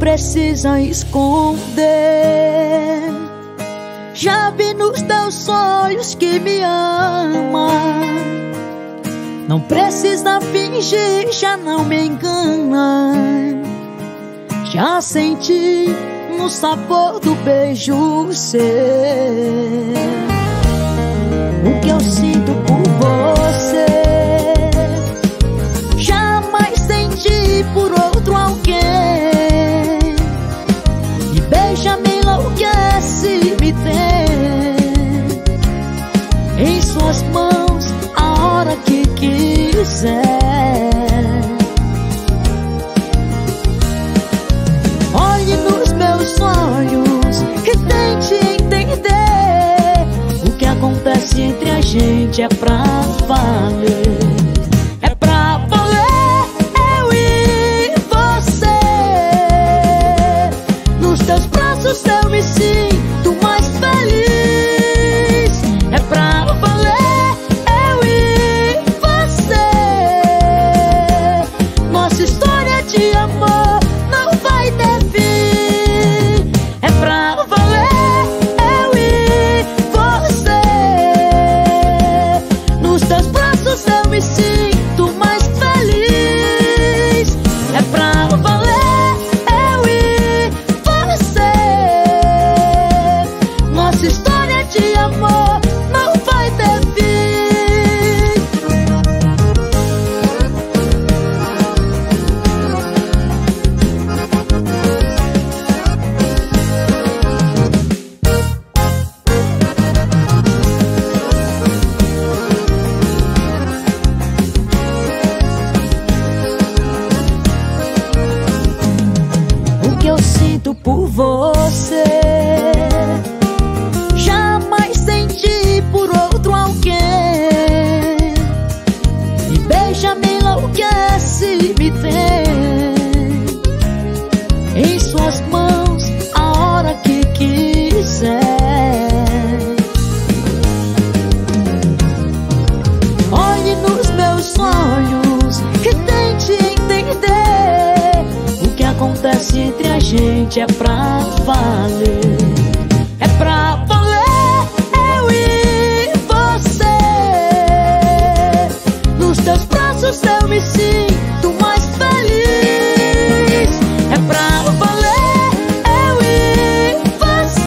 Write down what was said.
precisa esconder. Já vi nos teus olhos que me ama. Não precisa fingir, já não me engana. Já senti no sabor do beijo seu o que eu sinto por você. Jamais senti por outro alguém. E beija-me, enlouquece, me tem em suas mãos a hora que quiser. Olhe nos meus olhos e tente entender. O que acontece entre a gente é pra valer. É pra valer, eu e você. Nos teus braços eu me sinto mais feliz. É pra valer, eu e você. Nossa história de amor não vai ter fim. É pra valer, eu e você. Nos teus braços eu me sinto mais feliz. É pra valer, eu e você. Nossa história de amor não vai ter fim. O que eu sinto por você jamais senti por outro alguém. E beija-me, enlouquece, me tem em suas mãos a hora que quiser. Olhe nos meus olhos e tente entender. O que acontece entre a gente é pra